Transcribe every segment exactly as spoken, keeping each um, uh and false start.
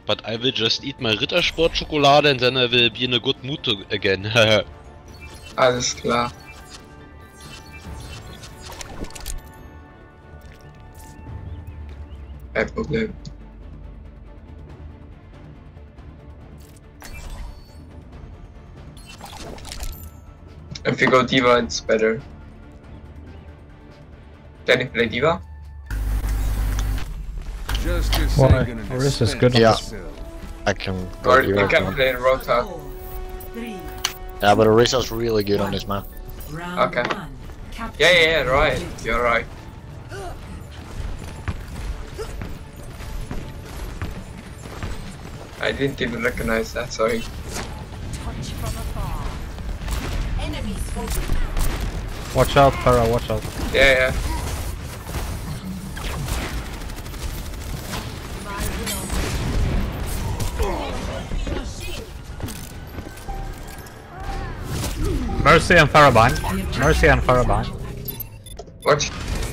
But I will just eat my Rittersport Schokolade and then I will be in a good mood to again. Alles klar. Kein Problem. If you go D.Va, it's better. Can you play D.Va? Why? Orisa is good on Yeah. this. I can go Or here you if can you want. play Rota. Yeah, but Orisa's really good on this map. Okay. Yeah, yeah, yeah, right. You're right. I didn't even recognize that, sorry. Watch out, Pharah, watch out. Yeah, yeah. Mercy and Pharah behind. Mercy and Pharah behind. Watch.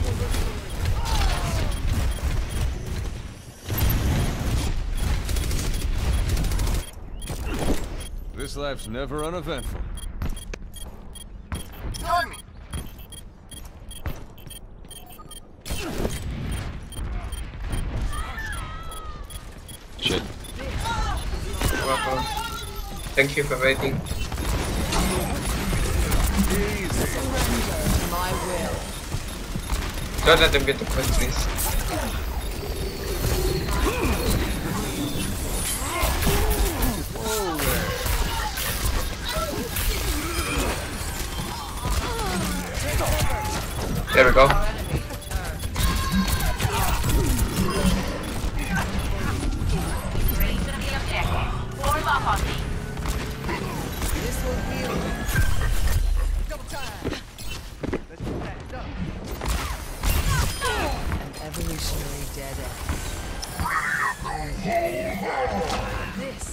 This life's never uneventful. Shit. Welcome. Thank you for waiting. Don't let them get the point, please. There we go. Evolutionary dead end. This.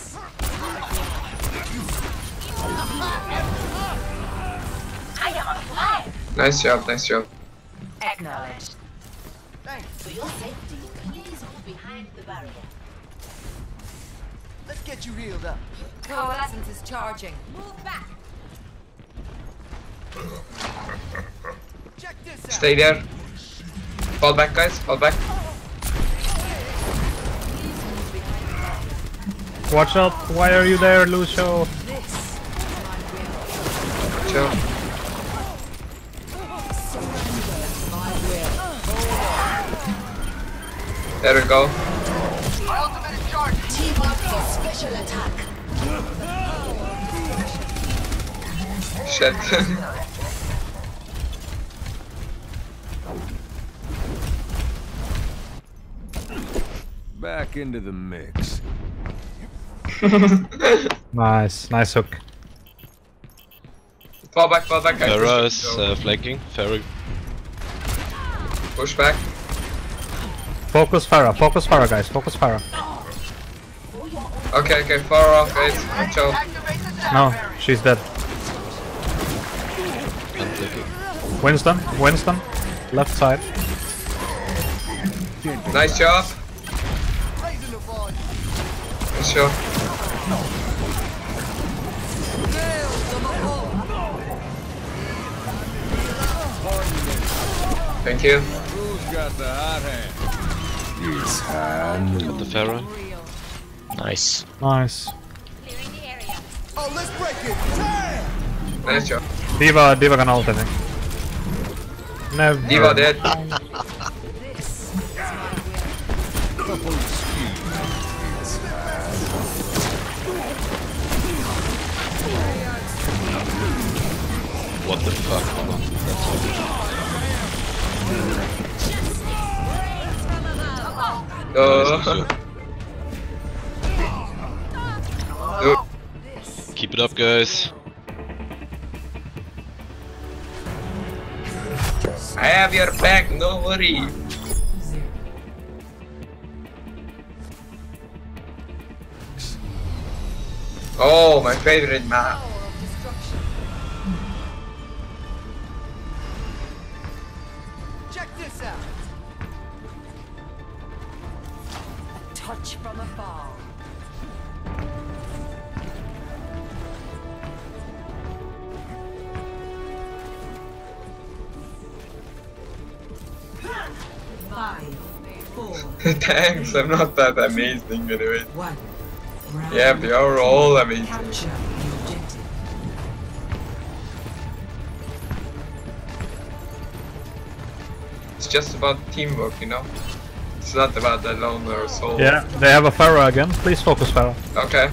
Nice job, nice job. Acknowledged. Thanks. For your safety, please move behind the barrier. Let's get you healed up. Coalescence is charging. Move back. Check this out. Stay there. Fall back, guys. Fall back. Watch out, why are you there, Lucio? Chill. There we go. Team up for special attack. Shit. Back into the mix. Nice, nice hook. Fall back, fall back, guys. Pharah is uh, flanking. Pharah. Push back. Focus Pharah, focus Pharah guys, focus Pharah. Okay, okay, far off, guys. Watch out. No, she's dead. I'm flanking. Winston, Winston, left side. Nice job. Nice job. Thank you. Who's got the hot hand? Got the Pharah. Nice. Nice. Oh, let's break it. Damn! Nice job. D.Va, D.Va can ult, I think. Never. D.Va dead. What the fuck? Uh, oh. Keep it up, guys. I have your back, no worry. Oh, my favorite map. Check this out. Touch from afar. Thanks, I'm not that amazing anyway. One. Round Yeah, we are all amazing. Capture the objective. It's just about teamwork, you know? It's not about the loner soul. Yeah, they have a Pharah again. Please focus Pharah. Okay.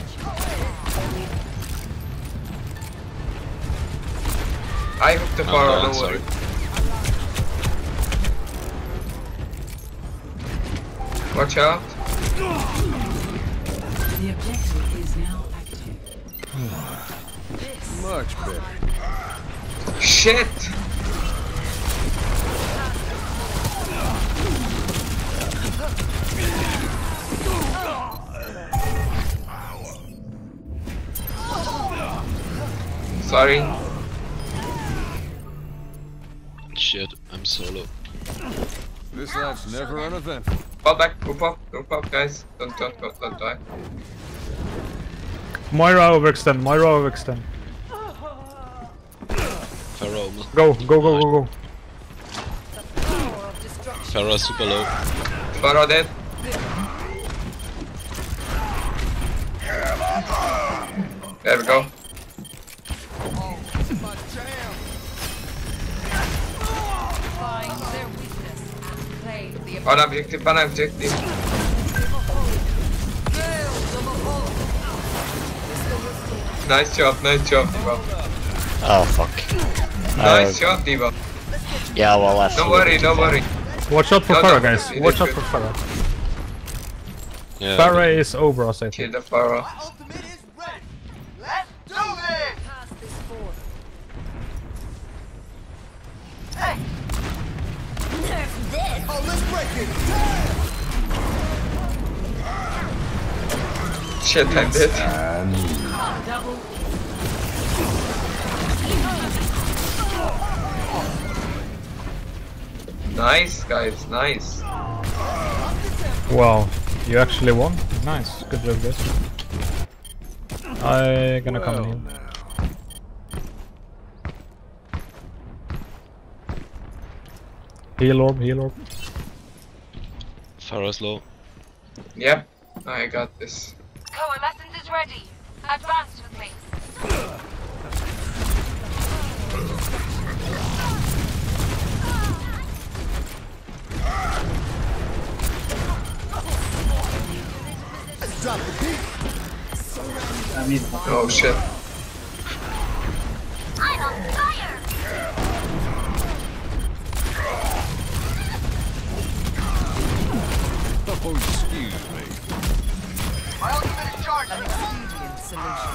I hooked the I'm Pharah, going, don't worry. sorry. Watch out. The objective is now active. Much better. Shit! Sorry. Shit, I'm solo. This life's never uneventful. Fall back, group up, group up, guys. Don't, don't, don't, don't die. Moira overextend, Moira overextend. Pharah almost. Go, go, go, go, go. Pharah super low. Pharah dead. There we go. One objective, one objective. Nice job, nice job, Diva. Oh fuck. Nice Uh, job, Diva. Yeah, well, that's. Don't worry, don't worry. Watch out for No, Pharah, no, guys. it Watch is out good. for Pharah. Yeah. Pharah is over us, I Kill think. the Pharah. Ultimate is ready. Let's do this. Pass this forth. Nerf this. Oh, let's break it. Turn. Shit, I'm dead. Double. Nice, guys, nice. Wow, you actually won? Nice, good job, guys. I gonna come Well, in. now. Heal orb, heal orb. Pharah's low. Yep, I got this. Coalescence is ready. Advance with me. Let's drop the beat. Oh shit. I'm on fire. Oh, excuse me. My ultimate is charging. Expedient solution.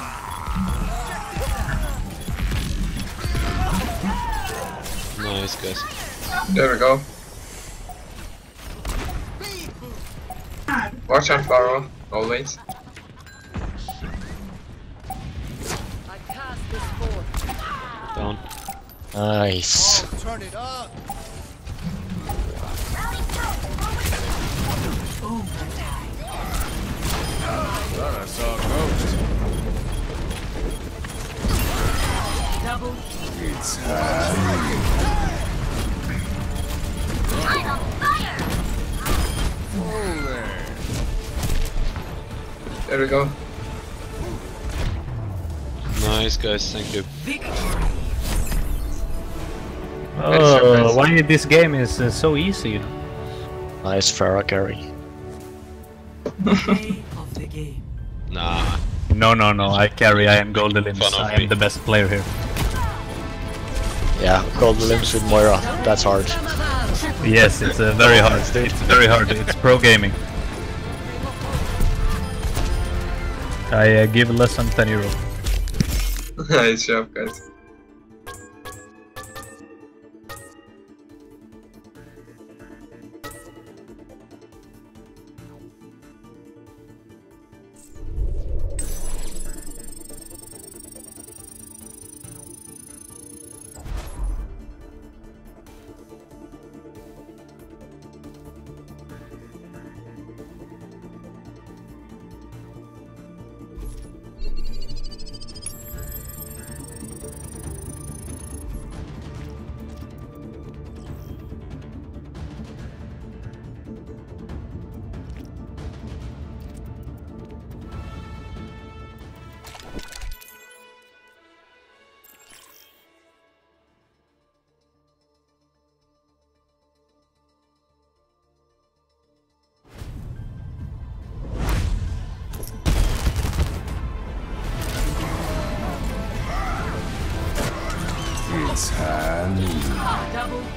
Nice, guys. There we go. Watch out, Pharah, always. I cast this forth. Down. Nice. Turn it up. Thought I saw a ghost. Double. It's Oh, there. There we go. Nice, guys, thank you. Oh, why this game is uh, so easy? Nice Pharah carry. Play of the game. Nah. No, no, no, I carry, I am Golden Limbs, Fun of I me. am the best player here. Yeah, gold limbs with Moira. That's hard. Yes, it's uh, very hard, it's very hard, it's pro gaming. I uh, give less than ten euro. Nice job, guys. Double